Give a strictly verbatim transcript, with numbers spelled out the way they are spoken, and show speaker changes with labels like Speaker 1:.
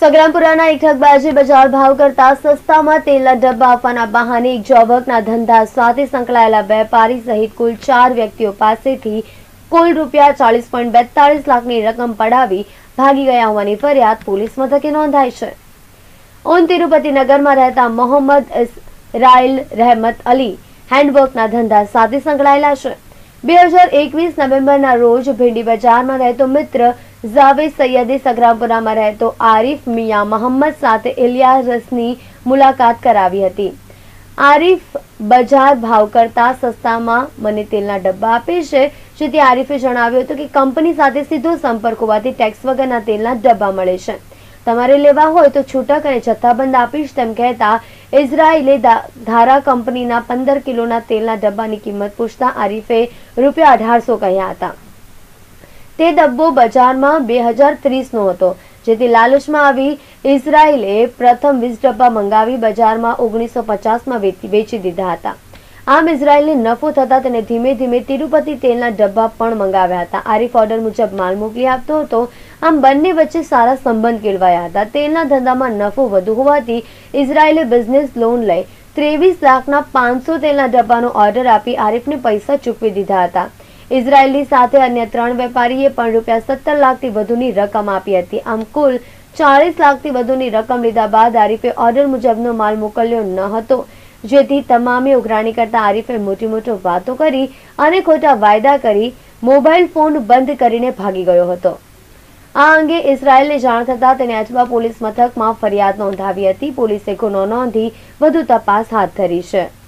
Speaker 1: સગરામપુરાના એક ઠગબાજી બજાર ભાવ કરતા સસ્તામાં તેલના ડબ્બા આપવાના બહાને એક જોબકના ધંધા સાથે સંકળાયેલા વેપારી સહિત કુલ ચાર વ્યક્તિઓ પાસેથી કુલ રૂપિયા ચાલીસ પોઈન્ટ બેતાલીસ લાખની રકમ પડાવી ભાગી ગયા હોવાની ફરિયાદ પોલીસ મથકે નોંધાઈ છે। ઓન તિરુપતિનગરમાં રહેતા મોહમ્મદ ઇસરાઇલ રહેમત અલી હેન્ડવર્કના ધંધા સાથે સંકળાયેલા છે। બે હજાર એકવીસ નવેમ્બરના રોજ ભીંડી બજારમાં રહેતો મિત્ર જાવેદ સૈયદે સગરામપુરામાં રહેતો આરિફ મિયા મોહમ્મદ સાથે ઇલિયાસની મુલાકાત કરાવી હતી। આરિફ બજાર ભાવ કરતા સસ્તામાં મને તેલના ડબ્બા આપે છે, જેથી આરિફે જણાવ્યું હતું કે કંપની સાથે સીધો સંપર્ક હોવાથી ટેક્સ વગરના તેલના ડબ્બા મળે છે, તમારે લેવા હોય તો છૂટક અને જથ્થાબંધ આપીશ તેમ કહેતા ઇઝરાયલે ધારા કંપનીના પંદર કિલોના તેલના ડબ્બાની કિંમત પૂછતા આરિફે રૂપિયા અઢારસો કહ્યા હતા। તે ડબ્બો બજારમાં બે હજાર ત્રીસ નો હતો, જેથી લાલચમાં આવી ઇઝરાયલે પ્રથમ વીસ ડબ્બા મંગાવી બજારમાં ઓગણીસો પચાસ માં વેચી દીધા હતા। આમ ઇઝરાયલને નફો થતા તેને ધીમે ધીમે તિરુપતિ તેલના ડબ્બા પણ મંગાવ્યા હતા। આરિફ ઓર્ડર મુજબ માલ મોકલી આપતો હતો, આમ બંને વચ્ચે સારા સંબંધ કેળવાયા હતા। તેલના ધંધામાં નફો વધુ હોવાથી ઇઝરાયલે બિઝનેસ લોન લઈ ત્રેવીસ લાખના પાંચસો તેલના ડબ્બાનો ઓર્ડર આપી આરિફને પૈસા ચૂકવી દીધા હતા। ઇઝરાયલની સાથે અન્ય ત્રણ વેપારીએ પણ રૂપિયા સત્તર લાખથી વધુની રકમ આપી હતી। આમ કુલ ચાલીસ લાખથી વધુની રકમ લીધા બાદ આરિફે ઓર્ડર મુજબનો માલ મોકલ્યો ન હતો, જેથી તમામે ઉઘરાણી કરતા આરિફે મોટી મોટી વાતો કરી અને ખોટા વાયદા કરી મોબાઈલ ફોન બંધ કરીને ભાગી ગયો હતો। આ અંગે ઇઝરાયલને જાણ થતાં તેને અજવા પોલીસ મથકમાં ફરિયાદ નોંધાવી હતી। પોલીસે ગુનો નોંધી વધુ તપાસ હાથ ધરી છે।